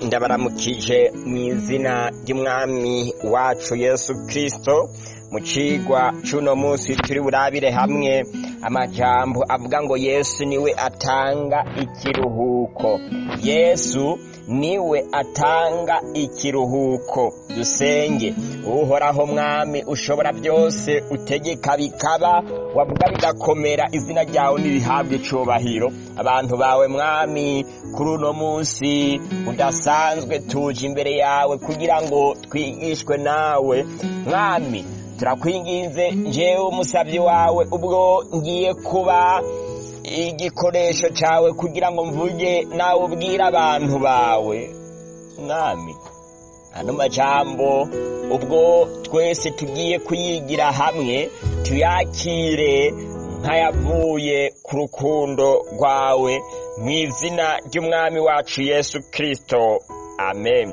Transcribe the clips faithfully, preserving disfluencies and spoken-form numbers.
ndabaramukije mu izina ry'umwami wacu Yesu Kristo. Mu cigwa c'uno munsi turi burabire hamwe amajambo avuga ngo Yesu niwe atanga ikiruhuko. Yesu niwe atanga ikiruhuko. Dusenge. Uhoraho mwami ushobora byose, utegeka bikaba, wavuga bigakomera, izina ryawe nirihabwe icubahiro. Abantu bawe mwami kuri uno munsi udasanzwe tuje imbere yawe kugira ngo twigishwe nawe mwami. Turakwinginze jewe umusavyi wawe ubwo ngiye kuba igikoresho cawe kugira ngo mvuge nawe ubwira abantu bawe mwami. Ano majambo ubwo twese tugiye kuyigira hamwe tuyakire nkayavuye ku rukundo rwawe mu izina ry'umwami wacu Yesu Kristo, amen.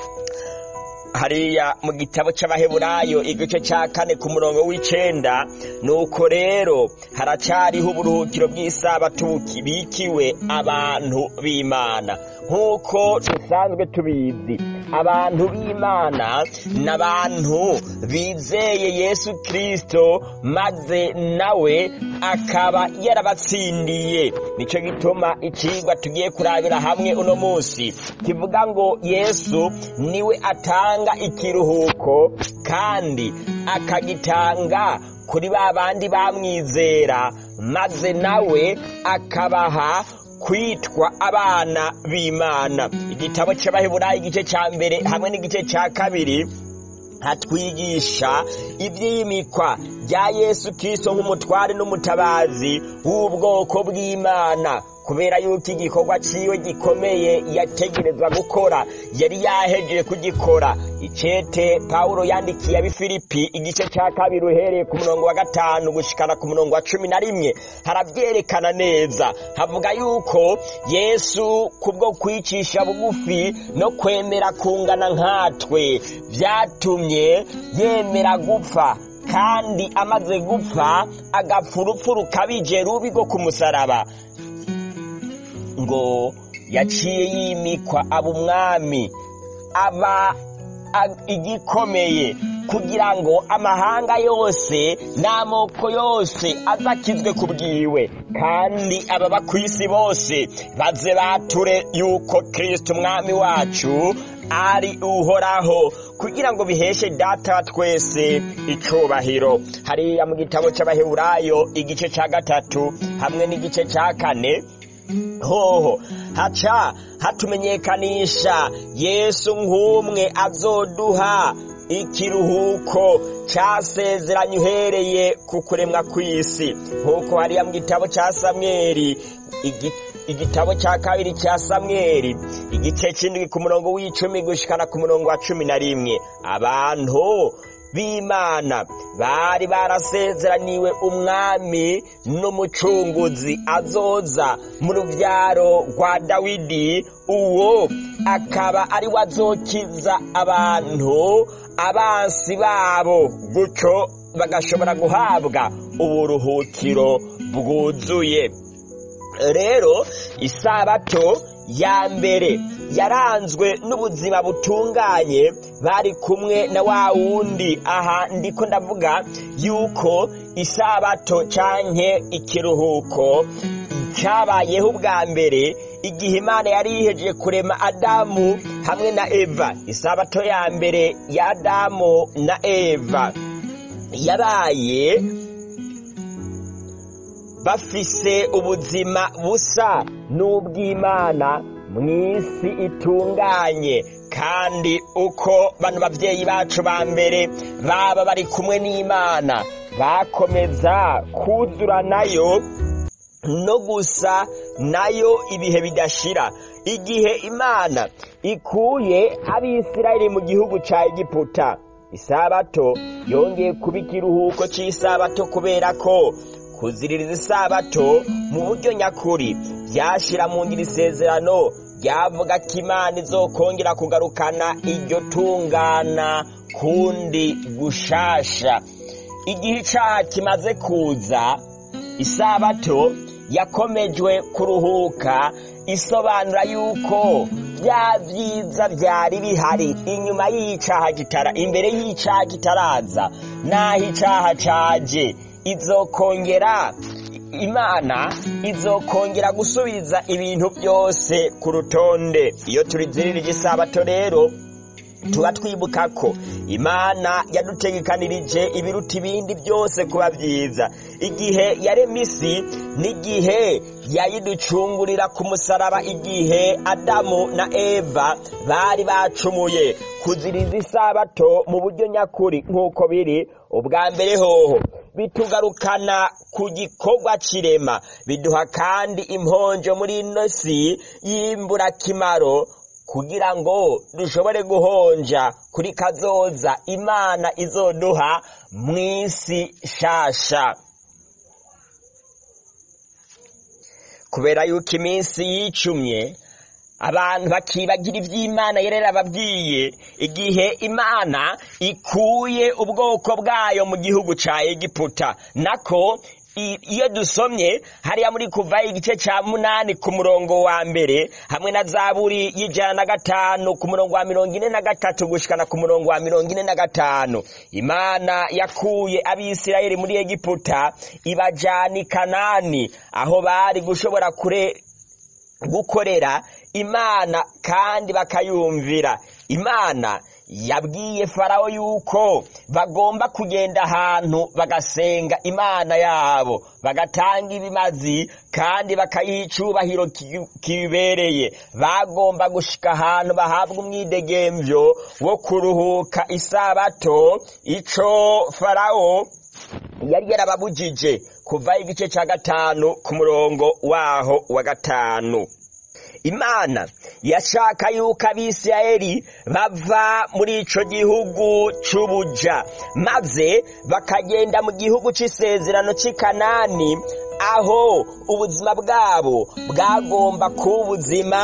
Hariya mu gitabo c'Abaheburayo igice ca kane ku murongo w'icenda, nuko rero haracariho uburuhukiro bw'isabato bikiwe abantu b'Imana. Nk'uko dusanzwe tubizi, abantu b'Imana n'abantu bizeye Yesu Kristo maze nawe akaba yarabatsindiye. Nico gituma icigwa tugiye kurabira hamwe uno munsi kivuga ngo Yesu niwe atanga ikiruhuko kandi akagitanga kuri ba bandi bamwizera, maze nawe akabaha kwitwa abana b'Imana. Igitabo c'Abaheburayo igice ca mbere hamwe n'igice ca kabiri hatwigisha ivy'imikwa rya Yesu Kristo nk'umutware n'umutabazi w'ubwoko bw'Imana, kubera yuko igikorwa ciwe gikomeye yategerezwa gukora yari yahejeje kugikora. Icete Paulo yandikiye ab'Ifilipi igice ca kabiri uhereye ku murongo wa gatanu gushikana ku murongo wa cumi na rimwe haravyerekana neza. Havuga yuko Yesu kubwo kwicisha bugufi no kwemera kungana nkatwe vyatumye yemera gupfa, kandi amaze gupfa agapfa urupfu rukabije rubi rwo kumusaraba, ngo yaciye yimikwa aba umwami, aba igikomeye, kugira ngo amahanga yose n'amoko yose azakizwe kubwiwe, kandi ababa kw'isi bose baze bature yuko Kristo umwami wacu ari uhoraho, kugira ngo biheshe data wa twese icubahiro. Hariya mu gitabo c'Abaheburayo igice ca gatatu hamwe n'igice ca kane hoho haca hatumenyekanisha Yesu nk'umwe azoduha ikiruhuko casezeranye uhereye ku kuremwa kw'isi. Nk'uko hariya mu gitabo ca Samweli igitabo ca kabiri ca Samweli igice c'indwi ku murongo w'icumi gushikana ku murongo wa cumi na rimwe, abantu b'Imana bari barasezeraniwe umwami n'umucunguzi azoza mu ruvyaro rwa Dawidi, uwo akaba ari wazokiza abantu abansi babo, gutyo bagashobora guhabwa uburuhukiro bwuzuye. Rero isabato ya mbere yaranzwe n'ubuzima butunganye, bari kumwe na wa wundi. Aha ndiko ndavuga yuko isabato canke ikiruhuko cyabayeho ubwa mbere igihe Imana yari yihejeje kurema Adamu hamwe na Eva. Isabato ya mbere ya Adamu na Eva yabaye bafise ubuzima busa n'ubw'Imana mw'isi itunganye, kandi uko bano bavyeyi bacu ba mbere baba bari kumwe n'Imana bakomeza kuzura nayo no gusa nayo ibihe bidashira. Igihe Imana ikuye Abisirayeli mu gihugu ca Egiputa, isabato yongeye kuba ikiruhuko c'isabato, kubera ko kuziririza isabato mu buryo nyakuri vyashira mu ngiro isezerano ryavuga ko Imana izokongera kugarukana iryo tungana kundi gushasha. Igihe icaha kimaze kuza, isabato yakomejwe kuruhuka isobanura yuko bya byiza byari bihari inyuma y'icaha kitara imbere y'icaha kitaraza naho icaha caje izokongera Imana izokongera gusubiza ibintu byose ku rutonde. Iyo turizirira isabato rero tuba twibuka ko Imana yadutegekanirije ibiruta ibindi byose kuba byiza. Igihe yaremye isi n'igihe yayiducungurira ku musaraba, igihe Adamu na Eva bari bacumuye. Kuziriza isabato mu buryo nyakuri nk'uko biri ubwa mbere hoho bitugarukana ku gikorwa kirema, biduha kandi imponjo muri ino si y'imburakimaro kugira ngo dushobore guhonja kuri kazoza Imana izoduha mw'isi shasha. Kubera yuko iminsi yicumye abantu bakibagira ivy'Imana yari yarababwiye igihe Imana ikuye ubwoko bwayo mu gihugu ca Egiputa. Nako iyo dusomye hariya muri Kuva igice ca munani ku murongo wa mbere hamwe na Zaburi y'ijana na gatanu ku murongo wa mirongo ine na gatatu gushikana ku murongo wa mirongo ine na gatanu, Imana yakuye Abisirayeli muri Egiputa ibajana i Kanani, aho bari gushobora kure gukorera Imana kandi bakayumvira. Imana yabwiye Farao yuko bagomba kugenda ahantu bagasenga Imana yabo, bagatanga ibimazi kandi bakayiha icubahiro kibereye. Bagomba gushika ahantu bahabwa umwidegemvyo wo kuruhuka isabato, ico Farao yari yarababujije. Kuva igice ca gatanu ku murongo waho wa gatanu. Imana yashaka yuko Abisirayeli bava muri ico gihugu c'ubuja maze bakagenda mu gihugu c'isezerano c'i Kanani, aho ubuzima bwabo bwagomba kuba ubuzima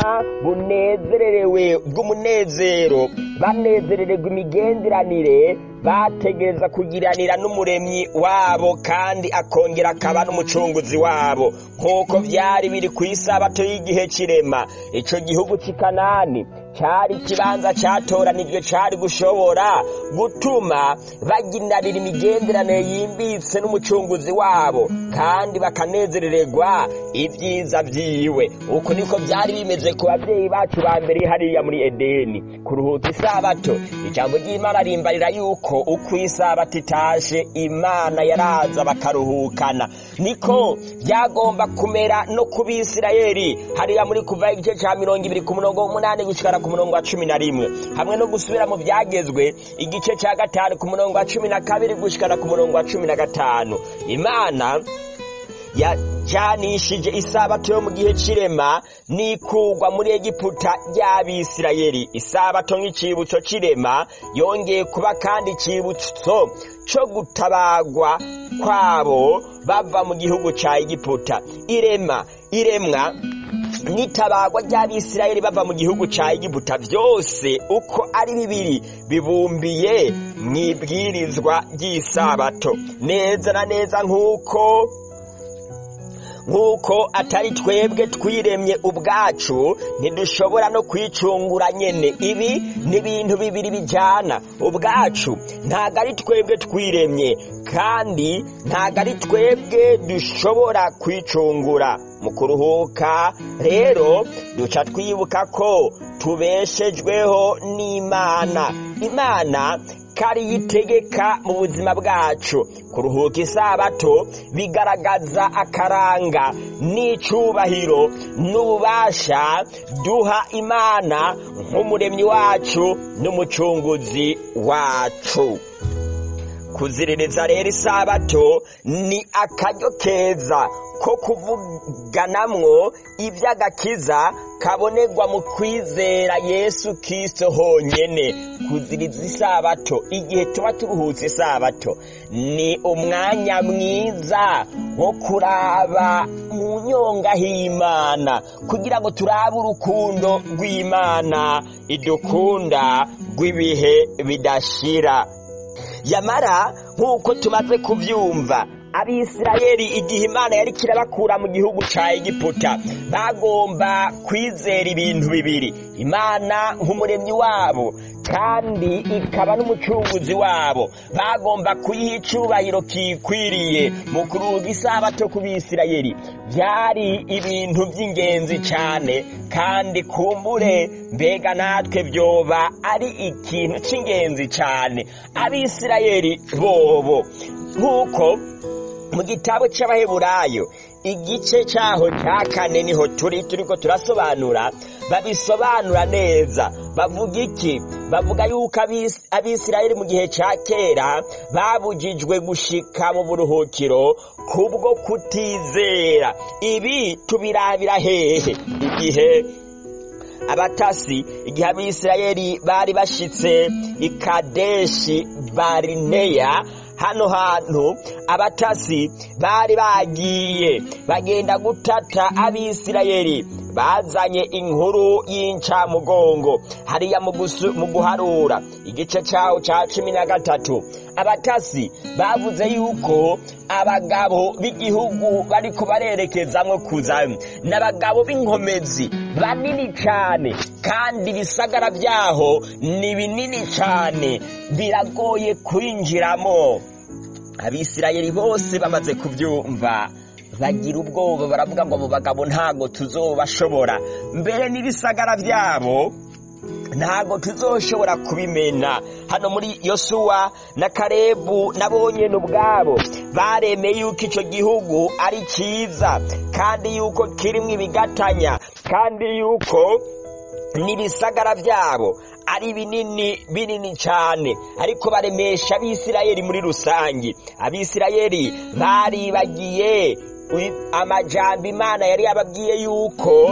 bunezerewe bw'umunezero, banezerererwa imigenderanire bategereza kugiranira n'umuremyi wabo kandi akongera akaba n'umucunguzi wabo, nk'uko vyari biri kw'isabato y'igihe kirema. Ico gihugu c'i Kanani cari ikibanza catoranijwe cari gushobora gutuma baginarira imigenderanire yimbitse n'umucunguzi wabo kandi bakanezerererwa ivyiza vyiwe. Uko niko vyari bimeze ku bavyeyi bacu ba mbere hariya muri Edeni. Kuruhuka isabato, ijambo ry'Imana rimbarira yuko uko isabato itashe Imana yaraza bakaruhukana. Niko vyagomba kumera no ku Bisirayeli hariya muri Kuva igice ca mirongo ibiri ku murongo w'umunani gushikana ku murongo wa cumi na rimwe, hamwe no gusubira mu Vyagezwe igice ca gatanu ku murongo wa cumi na kabiri gushikana ku murongo wa cumi na gatanu. Imana yajanishije isabato yo mu gihe cirema n'ikugwa muri Egiputa ry'Abisirayeli. Isabato nk'icibutso cirema yongeye kuba kandi icibutso co gutabagwa kwabo bava mu gihugu ca Egiputa. Irema iremwa nitabagwa ry'Abisirayeli bava mu gihugu ca Egiputa vyose uko ari bibiri bibumbiye mwibwirizwa ry'isabato. Neza na neza nk'uko nk'uko atari twebwe twiremye ubwacu ntidushobora no kwicungura nyene. Ibi ni ibintu bibiri bijana. Ubwacu ntago ari twebwe twiremye kandi ntago ari twebwe dushobora kwicungura. Mu kuruhuka rero duca twibuka ko tubeshejweho n'Imana. Imana kari yitegeka mu buzima bwacu. Kuruhuka isabato bigaragaza akaranga n'icubahiro n'ububasha duha Imana nk'umuremyi wacu n'umucunguzi wacu. Kuziririza rero isabato ni akaryo keza ko kuvuganamwo ivy'agakiza kabonegwa mu kwizera Yesu Kristo honyene. Kuziriza isabato igihe tuba turuhutse isabato ni umwanya mwiza wo kuraba mu nyonga h'Imana kugira ngo turabe urukundo rw'Imana idukunda rw'ibihe bidashira. Yamara nk'uko tumaze kuvyumva, Abisirayeli igihe Imana yari kirabakura mu gihugu ca Egiputa bagomba kwizera ibintu bibiri: Imana nk'umuremyi wabo kandi ikaba n'umucunguzi wabo. Bagomba kuyiha icubahiro kikwiriye mu kuruhuka isabato ku Bisirayeli. Byari ibintu by'ingenzi cyane, kandi kumbure mbega natwe byoba ari ikintu c'ingenzi cyane. Abisirayeli bobo, nk'uko mu gitabo c'Abaheburayo igice cyaho cya kane niho turi turiko turasobanura, babisobanura neza. Bavuga iki? Bavuga yuko Abisirayeli mu gihe cya kera babujijwe gushika mu buruhukiro kubwo kutizera. Ibi tubirabira hehe? Igihe abatasi, igihe Abisirayeli bari bashitse i Kadeshi Barineya, hano hantu abatasi bari bagiye bagenda gutata Abisirayeli. Bazanye inkuru y'incamugongo hariya mu guharura igice cyawo cya cumi na gatatu. Abatasi bavuze yuko abagabo b'igihugu bariko barerekezamwo kuza n'abagabo b'inkomezi banini cyane, kandi ibisagara byaho ni binini cyane, biragoye kwinjiramo. Abisirayeli bose bamaze kubyumva bagira ubwoba, baravuga ngo abo bagabo ntago tuzobashobora, mbere n'ibisagara byabo ntago tuzoshobora kubimena. Hano muri Yosuwa na Kalebu nabonye n'ubwabo baremeye yuko ico gihugu ari cyiza, kandi yuko kirimwo ibigatanya, kandi yuko n'ibisagara byabo ari binini binini cyane, ariko baremesha Abisirayeli muri rusangi. Abisirayeli baribagiye amajambo Imana yari yababwiye yuko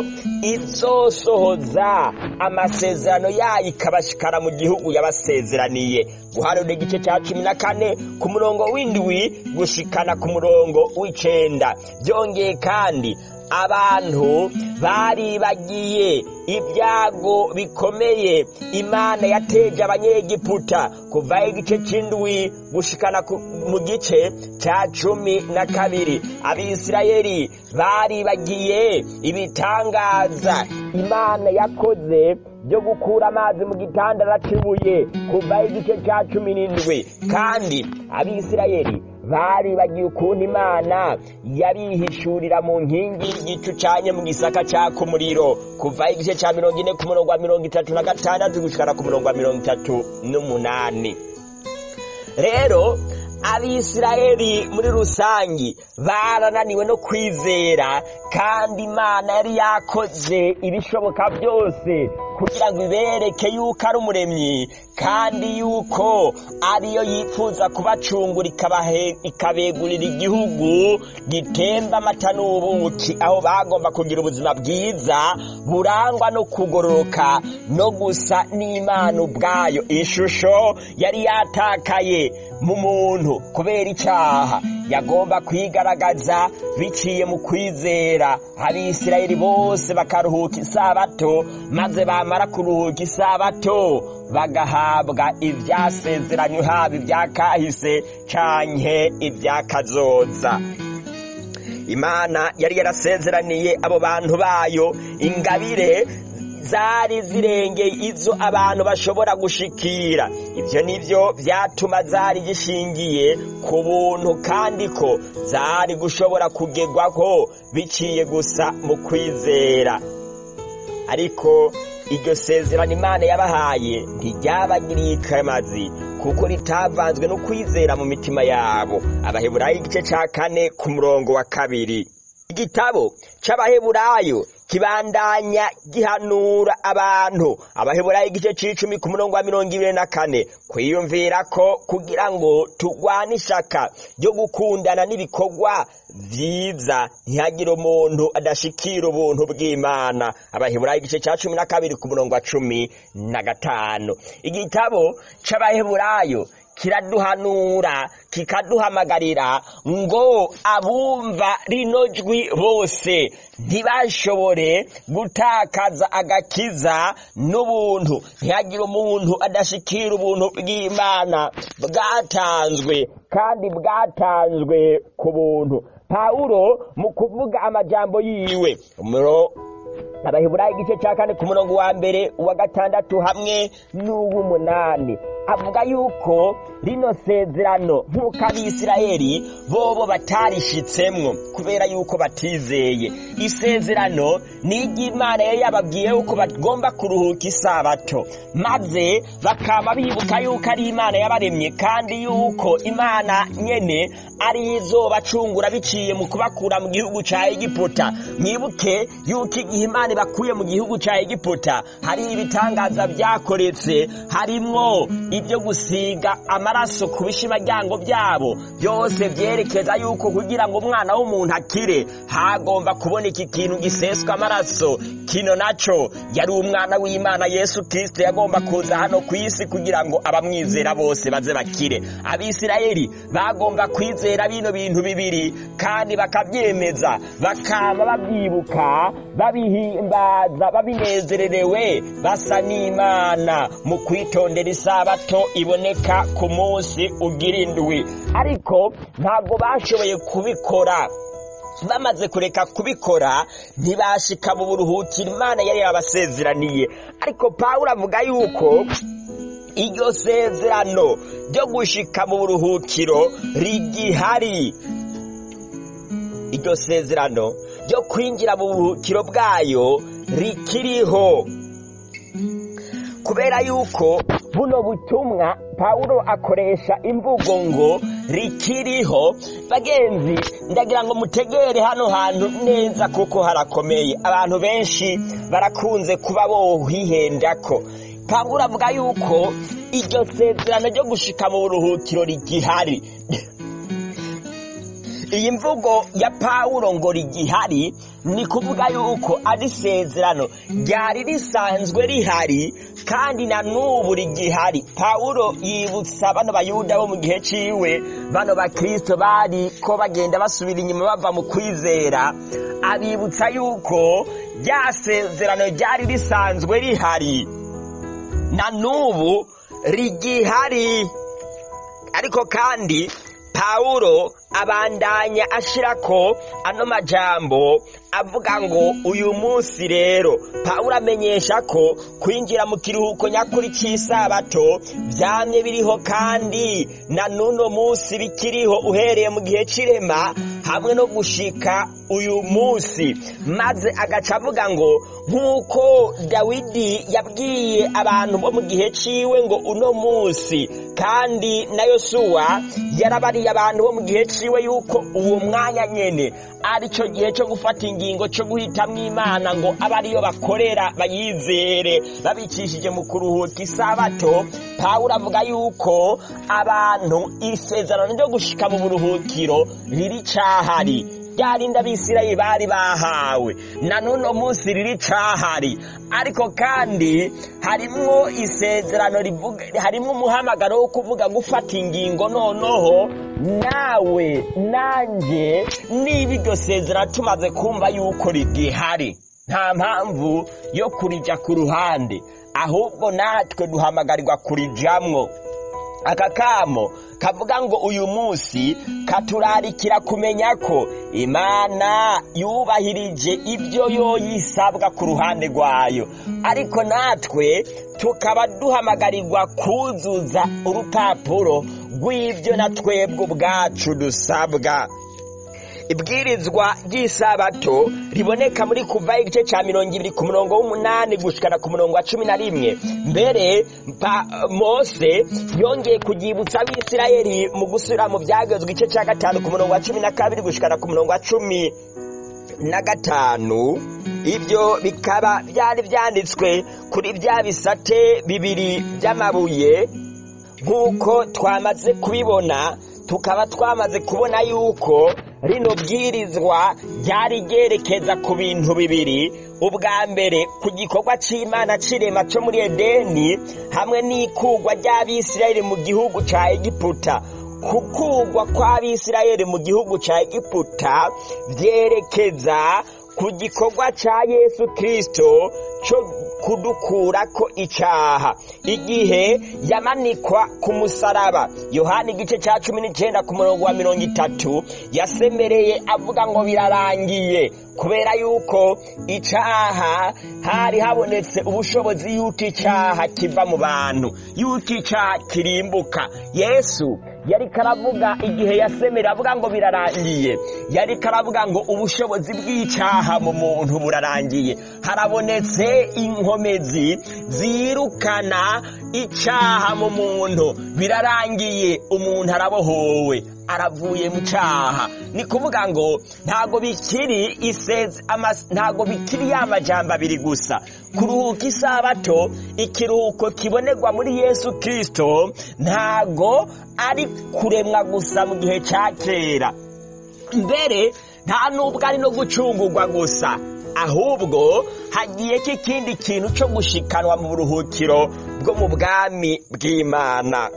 izosohoza amasezerano yayo ikabashikana mu gihugu yabasezeraniye. Guharura igice cya cumi na kane ku murongo w'indwi gushikana ku murongo w'icenda. Byongeye kandi abantu baribagiye ibyago bikomeye Imana yateje abanyegiputa kuva igice c'indwi gushikana mu gice cya cumi na kabiri. Abisirayeli baribagiye ibitangaza Imana yakoze byo gukura amazi mu gitandara cy'ibuye kuva igice cya cumi n'indwi. Kandi Abisirayeli baribagiye ukuntu Imana yabihishurira mu nkingi y'igicu canye mu gisaka caka umuriro kuva igice cya mirongo ine ku murongo wa mirongo itatu na gatandatu gushikana ku murongo wa mirongo itatu n'umunani. Rero Abisirayeli muri rusangi barananiwe no kwizera, kandi Imana yari yakoze ibishoboka byose kugira ngo ibereke yuko ari umuremyi, kandi yuko ariyo yifuza kubacungura ikabegurira igihugu gitemba amata n'ubuki, aho bagomba kugira ubuzima bwiza burangwa no kugororoka no gusa n'Imana ubwayo. Ishusho yari yatakaye mu muntu kubera icyaha yagomba kwigaragaza biciye mu kwizera. Abisirayeli bose bakaruhuka isabato, maze bamara kuruhuka isabato bagahabwa ibyasezeranywe, haba ibyakahise canke ibyakazoza. Imana yari yarasezeraniye abo bantu bayo ingabire zari zirengeye izo abantu bashobora gushikira. Ibyo nivyo byatuma zari gishingiye ku buntu, kandi ko zari gushobora kugegwako biciye gusa mu kwizera. Ariko iryo sezerano Imana yabahaye ntiryabagiriye ikamazi, kuko ritavanzwe no kwizera mu mitima yabo. Abaheburayo igice ca kane ku murongo wa kabiri. Igitabo c'Abaheburayo kibandanya gihanura abantu. Abaheburayo igice c'icumi ku murongo wa mirongo ibiri na kane kwiyumvira ko kugira ngo tugwane ishaka ryo gukundana n'ibikorwa vyiza ntihagire umuntu adashikira ubuntu bw'Imana. Abaheburayo igice ca cumi na kabiri ku murongo wa cumi na gatanu. Igitabo c'Abaheburayo kiraduhanura kikaduhamagarira ngo abumva rino jwi bose ntibashobore gutakaza agakiza n'ubuntu, ntihagire umuntu adashikira ubuntu bw'Imana bwatanzwe kandi bwatanzwe ku buntu. Pawulo mu kuvuga amajambo yiwe Abaheburayo igice cya kane ku murongo wa mbere uwa gatandatu hamwe n'uw'umunani avuga yuko rino sezerano nk'uko Abisirayeli bobo batarishitsemwo kubera yuko batizeye. Isezerano ni iry'Imana yari yababwiye yuko bagomba kuruhuka isabato, maze bakaba bibuka yuko ari Imana yabaremye kandi yuko Imana nyene ari izobacungura biciye mu kubakura mu gihugu ca Egiputa. Mwibuke yuko igihe Imana bakuye mu gihugu ca Egiputa hari ibitangaza byakoretse, harimwo ibyo gusiga amaraso ku bishimaryango byabo, byose byerekeza yuko kugira ngo umwana w'umuntu akire hagomba kuboneka ikintu giseswa amaraso. Kino naco yari umwana w'Imana Yesu Kristo yagomba kuza hano ku isi kugira ngo abamwizera bose baze bakire. Abisirayeli bagomba kwizera bino bintu bibiri kandi bakabyemeza, bakaba babyibuka, babihimbaza, babinezererewe, basa n'Imana mu kwitondera isabato iboneka ku munsi ugira indwi. Ariko ntabwo bashoboye kubikora. Bamaze kureka kubikora ntibashika mu buruhukiro Imana yari yabasezeraniye. Ariko Pawulo avuga yuko iryo sezerano ryo gushika mu buruhukiro rigihari. Iryo sezerano ryo kwinjira mu buruhukiro bwayo rikiriho, kubera yuko buno butumwa Pawulo akoresha imvugo ngo rikiriho. Bagenzi, ndagira ngo mutegere hano hantu neza kuko harakomeye. Abantu benshi barakunze kuba bohihendako. Pawulo avuga yuko iryo sezerano ryo gushika mu buruhukiro rigihari. Iyi mvugo ya Pawulo ngo rigihari ni kuvuga yuko ari sezerano ryari risanzwe rihari kandi na n'ubu rigihari. Pawulo yibutsa bano bayuda bo mu gihe ciwe, bano bakristo bari ko bagenda basubira inyuma bava mu kwizera, abibutsa yuko rya sezerano ryari risanzwe rihari na n'ubu rigihari. Ariko kandi Pawulo abandanya ashirako ano majambo avuga ngo uyu munsi rero Pawulo amenyesha ko kwinjira mu kiruhuko nyakuri cy'isabato byamye biriho kandi na nuno munsi bikiriho uhereye mu gihe c'irema hamwe no gushika uyu munsi. Maze agaca avuga ngo nk'uko Dawidi yabwiye abantu bo mu gihe ciwe ngo uno munsi, kandi na Yosuwa yarabariye abantu bo mu gihe ciwe yuko uwo mwanya nyene ari cyo gihe cyo gufata ingingo cyo guhitamwo Imana ngo aba ariyo bakorera bayizere babicishije mu kuruhuka isabato. Pawulo avuga yuko abantu isezerano ryo gushika mu buruhukiro riri cahari, ryarinda Abisirayeli bari bahawe na none munsi riri cahari. Ariko kandi harimwo isezerano rivuga, harimwo umuhamagaro wo kuvuga gufata ingingo noneho nawe nanje niba iryo sezerano tumaze kumva yuko rigihari, nta mpamvu yo kurija ku ruhande, ahubwo natwe duhamagarirwa kurijamwo. Aka kamo kavuga ngo uyu munsi katurarikira kumenya ko Imana yubahirije ibyo yo yisabwa ku ruhande rwayo, ariko natwe tukaba duhamagarirwa kuzuza urupapuro rw'ibyo na twebwe ubwacu dusabwa. Ibwirizwa ry'isabato riboneka muri kuva igice ca mirongo ibiri ku murongo w'umunani gushikana ku murongo wa cumi na rimwe. Mbere Mose yongeye kugibutsa Abisirayeli mu gusubira mu byagezwe igice ca gatanu ku murongo wa cumi na kabiri gushikana ku murongo wa cumi na gatanu. Ibyo bikaba byari byanditswe kuri bya bisate bibiri by'amabuye nk'uko twamaze kubibona. Tukaba twamaze kubona yuko rino bwirizwa ryari ryerekeza ku bintu bibiri. Ubwa mbere ku gikorwa c'Imana c'irema co muri Edeni hamwe n'ikugwa ry'Abisirayeli mu gihugu ca Egiputa. Kukugwa kw'Abisirayeli mu gihugu ca Egiputa vyerekeza ku gikorwa ca Yesu Kristo co kudukurako icaha igihe yamanikwa ku musaraba. Yohana igice ca cumi n'icenda ku murongo wa mirongo itatu yasemereye avuga ngo birarangiye, kubera yuko icaha hari habonetse ubushobozi yuko icaha kiva mu bantu, yuko icaha kirimbuka. Yesu yari karavuga igihe yasemera avuga ngo birarangiye, yari karavuga ngo ubushobozi bw'icaha mu muntu burarangiye. Harabonetse inkomezi zirukana icaha mu muntu, birarangiye, umuntu arabohowe, aravuye mu caha. Ni kuvuga ngo ntago bikiri iseze ntago bikiri ya majambo abiri gusa. Kuruhuka isabato, ikiruhuko kibonerwa muri Yesu Kristo, ntago ari kuremwa gusa mu gihe ca kera, mbere nta nubwo ari no gucungurwa gusa, ahubwo hagiye k'ikindi kintu co gushikanwa mu buruhukiro bwo mu bwami bw'Imana.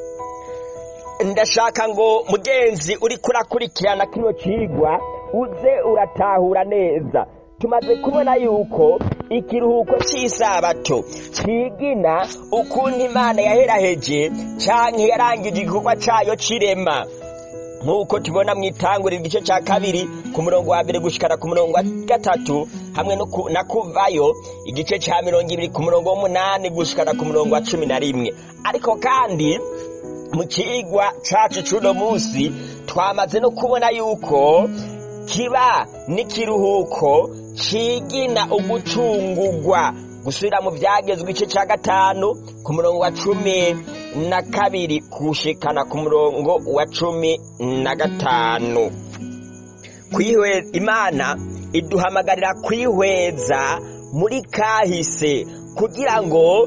Ndashaka ngo mugenzi uri kurakurikirana kino cigwa uze uratahura neza. Tumaze kubona yuko ikiruhuko c'isabato cigina ukuntu Imana yaheraheje canke yarangije igikorwa cayo c'irema, nk'uko tubona mw'Itanguriro igice ca kabiri ku murongo wa mbere gushikana ku murongo wa gatatu, hamwe no na Kuvayo igice ca mirongo ibiri ku murongo w'umunani gushikana ku murongo wa cumi na rimwe. Ariko kandi mu cigwa cacu c'uno musi twamaze no kubona yuko kiba n'ikiruhuko cigina ugucungurwa. Gusubira mu Vyagezwe igice ca gatanu ku murongo wa cumi na kabiri gushikana ku murongo wa cumi na gatanu. Kwihweza, Imana iduhamagarira kwihweza muri kahise kugira ngo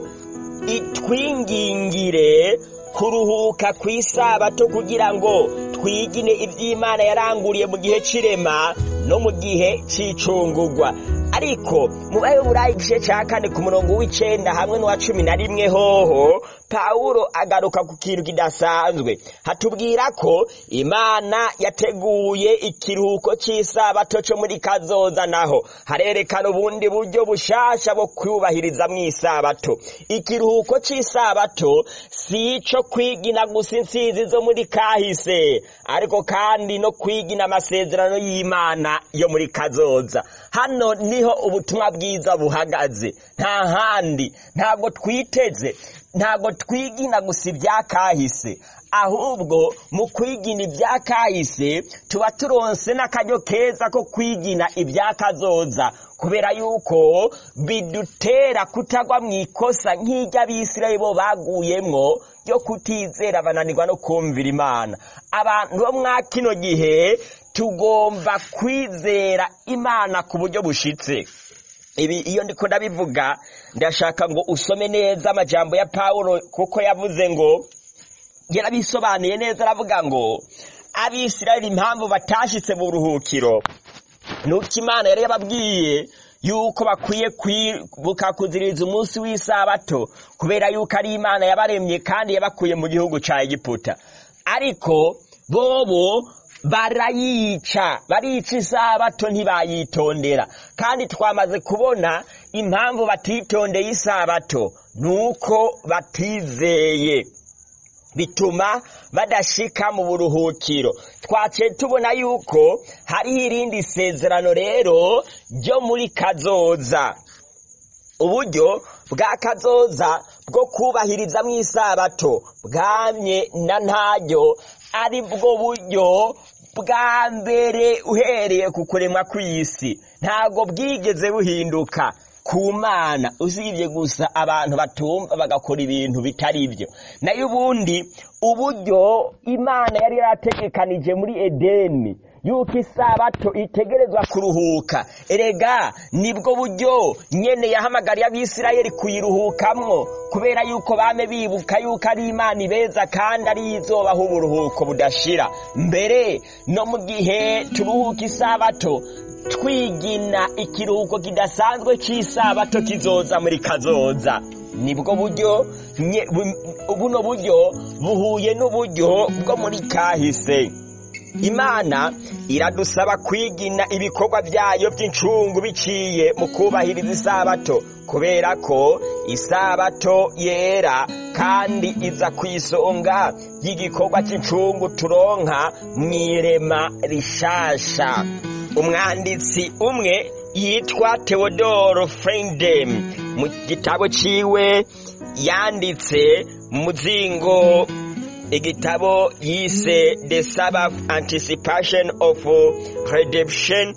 itwingingire kuruhuka kw'isabato, kugira ngo twigine ivy'Imana yaranguriye mu gihe c'irema no mu gihe c'icungurwa. Ariko mu Baheburayo igice ca kane ku murongo w'icenda hamwe n'uwa cumi na rimwe hoho Pawulo agaruka ku kintu kidasanzwe. Hatubwira ko Imana yateguye ikiruhuko c'isabato co muri kazoza, naho harerekana ubundi buryo bushasha bwo kwubahiriza mw'isabato. Ikiruhuko c'isabato si ico kwigina gusa insizi zo muri kahise, ariko kandi no kwigina amasezerano y'Imana yo muri kazoza. Hano niho ubutumwa bwiza buhagaze, nta handi. Ntabwo twiteze, ntabwo twigina gusa ibya kahise, ahubwo mu kwigina ibya kahise tuba turonse n'akaryo keza ko kwigina ibya kazoza, kubera yuko bidutera kutagwa mw'ikosa nk'iryo Abisirayeli bo baguyemwo ryo kutizera bananirwa no kumvira Imana. Abantu bo mwa kino gihe tugomba kwizera Imana ku buryo bushitse. Ibi iyo ndiko ndabivuga ndashaka ngo usome neza amajambo ya Pawulo, kuko yavuze ngo, yarabisobanuye neza, aravuga ngo Abisirayeli impamvu batashitse mu buruhukiro nuko Imana yari yababwiye yuko bakwiye kwibuka kuziririza umunsi w'isabato, kubera yuko ari Imana yabaremye kandi yabakuye mu gihugu ca Egiputa. Ariko bobo barayica, barica isabato, ntibayitondera. Kandi twamaze kubona impamvu batitondeye isabato nuko batizeye, bituma badashika mu buruhukiro. Twaciye tubona yuko hariho irindi sezerano rero ryo muri kazoza. Uburyo bwa kazoza bwo kubahiriza mw'isabato bwamye na ntaryo ari bwo buryo bwa mbere uhereye ku kuremwa kw'isi. Ntago bwigeze buhinduka ku Mana, usibye gusa abantu batumva bagakora ibintu bitari byo. Nayo ubundi uburyo Imana yari yarategekanije muri Edeni yuko isabato itegerezwa kuruhuka. Erega nibwo buryo nyene yahamagariye abisirayeli kuyiruhukamwo, kubera yuko bame bibuka yuko ari Imana ibeza kandi ari izobaha uburuhuko budashira. Mbere no mu gihe turuhuka isabato twigina ikiruhuko kidasanzwe cy'isabato kizoza muri kazoza. Nibwo buryo buno buryo buhuye n'uburyo bwo muri kahise. Imana iradusaba kwigina ibikorwa byayo by'incungu biciye mu kubahiriza isabato, kubera ko isabato yera kandi iza kwisonga y'igikorwa cy'incungu turonka mw'irema rishasha. Umwanditsi umwe yitwa Theodore Frieden mu gitabo ciwe yanditse muzingo igitabo yise The Sabbath Anticipation of Redemption,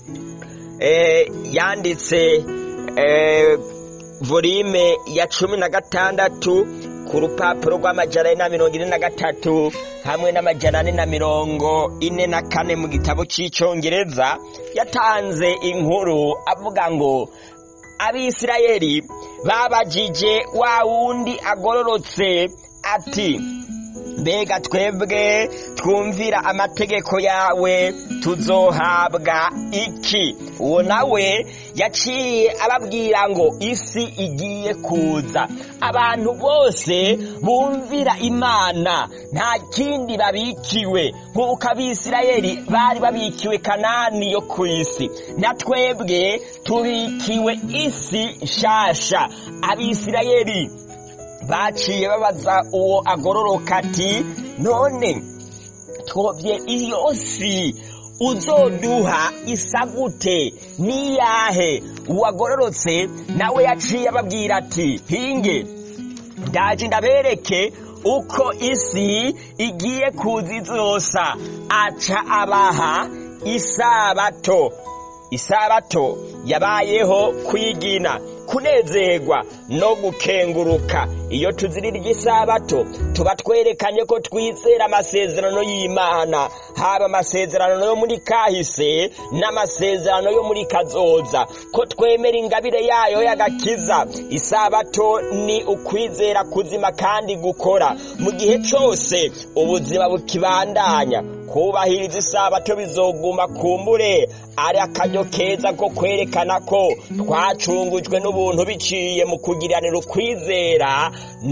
eh, yanditse eh, volume ya cumi na gatandatu ku rupapuro rw'amajana ane na mirongo ine na gatatu hamwe n'amajana ane na mirongo ine na kane mu gitabo cy'icongereza. Yatanze inkuru avuga ngo Abisirayeli babajije wa wundi agororotse ati, mbega twebwe twumvira amategeko yawe tuzohabwa iki? Uwo nawe yaciye ababwira ngo isi igiye kuza. Abantu bose bumvira Imana nta kindi babikiwe, nk'uko Abisirayeli bari babikiwe Kanani yo ku isi, na twebwe tubikiwe isi nshasha. Abisirayeli baciye babaza uwo agororoka ati, none twovye iyo si uzoduha isa gute, niyahe? Uwagororotse nawe yaciye ababwira ati, hinge ndaje ndabereke uko isi igiye kuzizosa. Aca abaha isabato. Isabato yabayeho kwigina, kunezerwa no gukenguruka. Iyo tuzirira isabato tuba twerekanye ko twizera amasezerano y'Imana, haba amasezerano yo muri kahise n'amasezerano yo muri kazoza, ko twemera ingabire yayo y'agakiza. Isabato ni ukwizera kuzima kandi gukora mu gihe cyose ubuzima bukibandanya. Kubahiriza isabato bizoguma kumbure ari akaryo keza ko kwerekana ko twacungujwe n'ubuntu biciye mu kugiranira ukwizera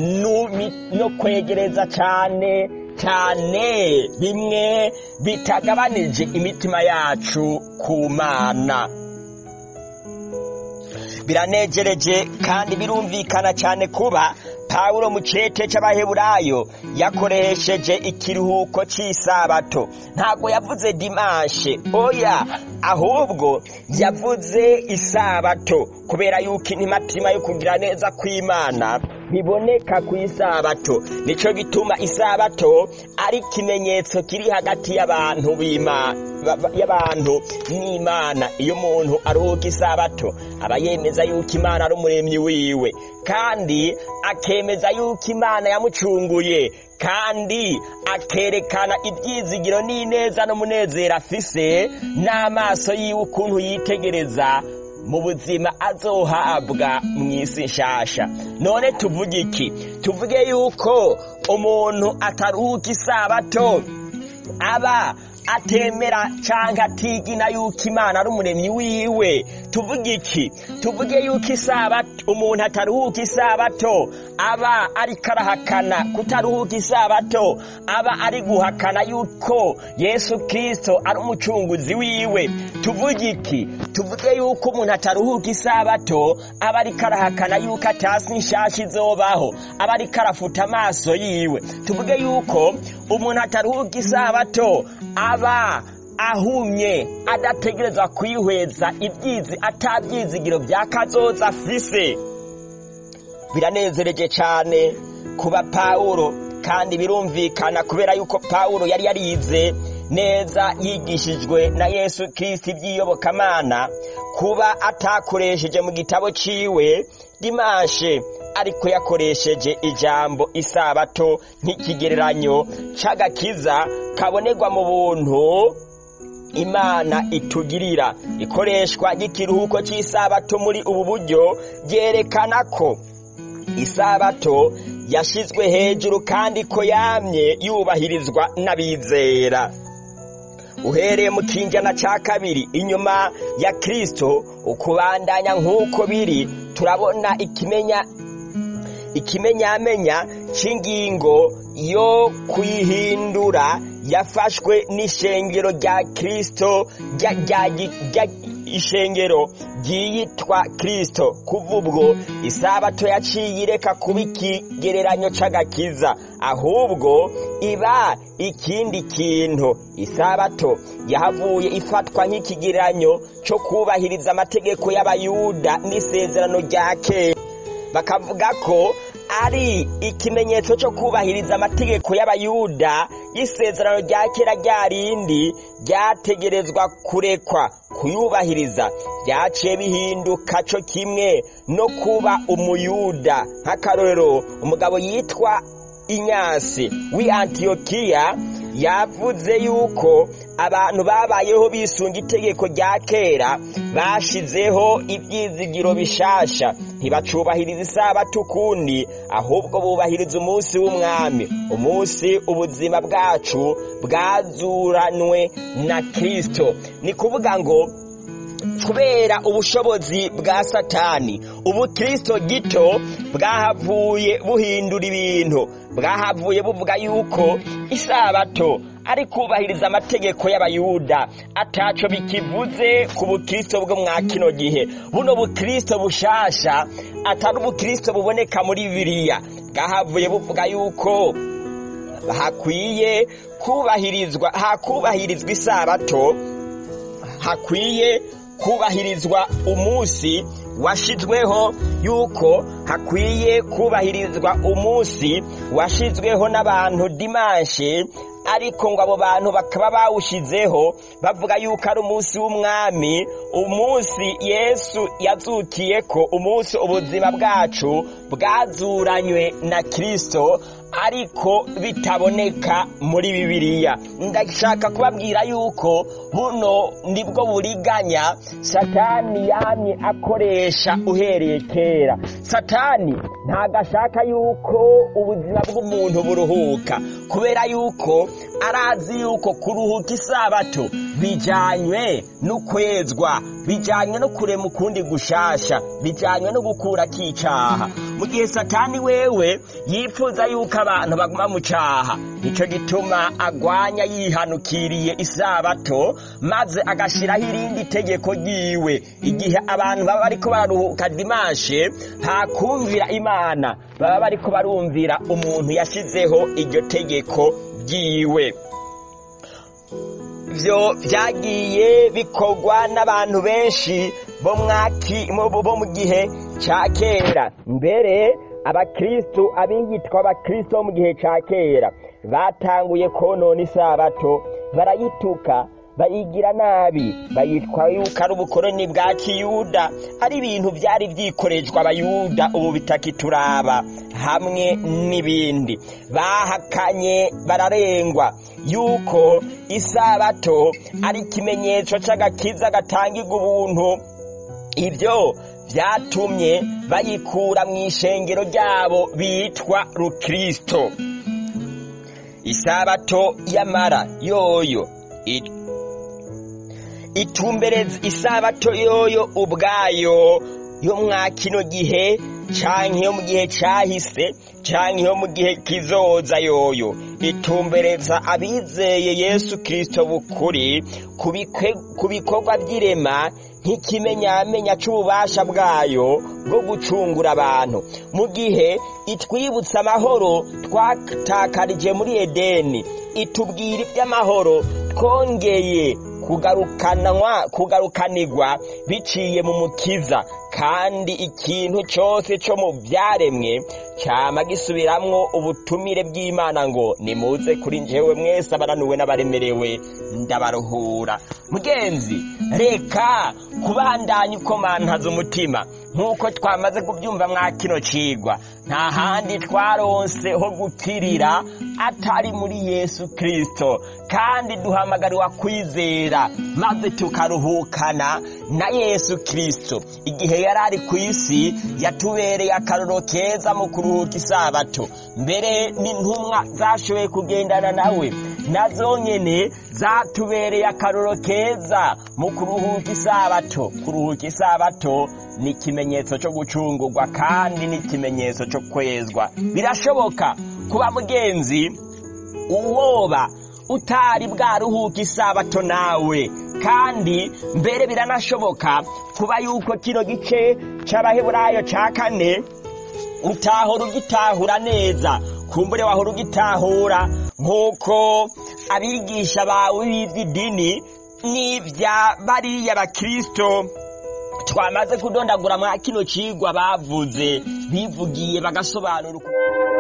no kwegereza cyane cyane bimwe bitagabanije imitima yacu ku Mana. Biranejereje kandi birumvikana cyane kuba Pawulo mu cete c'Abaheburayo yakoresheje ikiruhuko cy'isabato. Ntago yavuze dimanche, oya, ahubwo yavuze isabato, kubera yuko intimatima yo kugira neza kw'Imana biboneka ku isabato. Nico gituma isabato ari kimenyetso kiri hagati y'abantu b'Imana, y'abantu n'Imana. Iyo umuntu aruhuka isabato aba yemeza yuko Imana ari umuremyi wiwe, kandi akemeza yuko Imana yamucunguye, kandi akerekana ibyizigiro n'ineza n'umunezero afise n'amaso yiwe ukuntu yitegereza mu buzima azohabwa mw'isi nshasha. None tuvuge iki? Tuvuge yuko umuntu ataruhuka isabato aba atemera canke atigina yuko Imana ari umuremyi wiwe. Tuvuge iki? Tuvuge yuko isabato, umuntu ataruhuka isabato aba ari karahakana. Kutaruhuka isabato aba ari guhakana yuko Yesu Kristo ari umucunguzi wiwe. Tuvuge iki? Tuvuge yuko umuntu ataruhuka isabato aba ari karahakana yuko atasi nshasha izobaho, aba ari karafuta amaso yiwe. Tuvuge yuko umuntu ataruhuka isabato aba ahumye, adategerezwa kwihweza ibyizi atabyizigiro bya kazoza afise. Biranezereje cyane kuba Pawulo, kandi birumvikana kubera yuko Pawulo yari yarize neza, yigishijwe na Yesu Kristo iby'iyobokamana, kuba atakoresheje mu gitabo ciwe dimanche, ariko yakoresheje ijambo isabato nk'ikigereranyo c'agakiza kabonerwa mu buntu Imana itugirira. Ikoreshwa ry'ikiruhuko cy'isabato muri ubu buryo byerekana ko isabato yashizwe hejuru kandi ko yamye yubahirizwa n'abizera. Uhereye mu kinjana ca kabiri inyuma ya Kristo ukubandanya nk'uko biri, turabona ikimenya ikimenyamenya c'ingingo yo kuyihindura yafashwe n'ishengero rya Kristo rya ishengero ryitwa Kristo. Kuva ubwo isabato yaciye ireka kuba ikigereranyo c'agakiza, ahubwo iba ikindi kintu. Isabato yahavuye ifatwa nk'ikigereranyo co kubahiriza amategeko y'Abayuda n'isezerano rya kera. Bakavuga ko ari ikimenyetso cyo kubahiriza amategeko y'Abayuda y'isezerano rya kera ryarindi ryategerezwa kurekwa. Kuyubahiriza byaciye bihinduka cyo kimwe no kuba umuyuda. Nk'akarorero, umugabo yitwa Inyasi w'i Antiyokiya yavuze yuko abantu babayeho bisunga itegeko rya kera bashizeho ibyizigiro bishasha, ntibacubahiriza isabato ukundi, ahubwo bubahiriza umunsi w'umwami, umunsi ubuzima bwacu bwazuranwe na Kristo. Ni kuvuga ngo kubera ubushobozi bwa Satani, ubu Kristo gito bwahavuye buhindura ibintu. Bwahavuye buvuga yuko isabato ari kubahiriza amategeko y'Abayuda, ataco bikivuze ku bukristo bwo mwa kino gihe. Buno bukristo bushasha atari ubukristo buboneka muri Bibiliya. Bwahavuye buvuga yuko hakwiye kubahirizwa hakubahirizwa isabato, hakwiye kubahirizwa umunsi washizweho, yuko hakwiye kubahirizwa umunsi washizweho n'abantu dimanche, ariko ngo abo bantu bakaba bawushizeho bavuga yuko ari umunsi w'umwami, umunsi Yesu yazukiyeko, umunsi ubuzima bwacu bwazuranywe na Kristo, ariko bitaboneka muri Bibiliya. Ndashaka kubabwira yuko buno nibwo buriganya Satani yamye akoresha uhereye kera. Satani ntagashaka yuko ubuzima bw'umuntu buruhuka, kubera yuko arazi yuko kuruhuka isabato bijanywe no kwezwa, bijanywe no kurema ukundi gushasha, bijanywe no gukura kicaha. Mu gihe Satani wewe yifuza yuko abantu baguma mu caha, nico gituma agwanya yihanukiriye isabato, maze agashiraho irindi tegeko ryiwe. Igihe abantu baba bariko bararuhuka dimanche, hakumvira Imana, baba bariko barumvira umuntu yashizeho iryo tegeko ryiwe. Vyo vyagiye bikorwa n'abantu benshi bo mwaki bo mu gihe ca kera. Mbere abakristo abiyitwa abakristo mu gihe ca kera batanguye konona isabato, barayituka, bayigira nabi, bayitwa yuko ari ubukoroni bwa Kiyuda, ari ibintu byari vyikorejwe Abayuda ubu bitakituraba, hamwe n'ibindi. Bahakanye bararengwa yuko isabato ari ikimenyetso c'agakiza gatangirwa ubuntu. Ibyo vyatumye bayikura mu ishengero ryabo bitwa Rukristo. Isabato yamara yoyo it itumbereza isabato yoyo ubwayo yo mwa kino gihe, canke yo mu gihe cahise, canke yo mu gihe kizoza, yoyo itumbereza abizeye Yesu Kristo bukuri ku bikorwa by'irema, nk'ikimenyamenya c'ububasha bwayo bwo gucungura abantu. Mu gihe itwibutsa amahoro twatakarije muri Edeni, itubwira iby'amahoro twongeye kugarukanwa kugarukanirwa biciye mu Mukiza. Kandi ikintu cyose cyo mu byaremwe cyama gisubiramwo ubutumire bw'Imana ngo nimuze kuri njyewe mwese abaranuwe n'abaremerewe ndabaruhura. Mugenzi, reka kubandanya uko mantaza umutima, nk'uko twamaze kubyumva mwa kino cigwa, nta handi twaronse ho gukirira atari muri Yesu Kristo, kandi duhamagariwa kwizera maze tukaruhukana na Yesu Kristo. Igihe yari ari ku isi yatubereye akarorero keza mu kuruhuka isabato, mbere n'intumwa zashoboye kugendana nawe nazo nyene zatubereye akarorero keza mu kuruhuka isabato. Kuruhuka isabato ni ikimenyetso cyo gucungurwa kandi ni ikimenyetso cyo kwezwa. Birashoboka kuba mugenzi uwoba utari bwaruhuka isabato nawe, kandi mbere biranashoboka kuba yuko kino gice c'Abaheburayo ca kane utahora ugitahura neza, kumbure wahora ugitahura nk'uko abigisha bawe b'ivy'idini n'ivya bariya bakristo twamaze kudondagura mwa kino cigwa bavuze, bivugiye bagasobanura.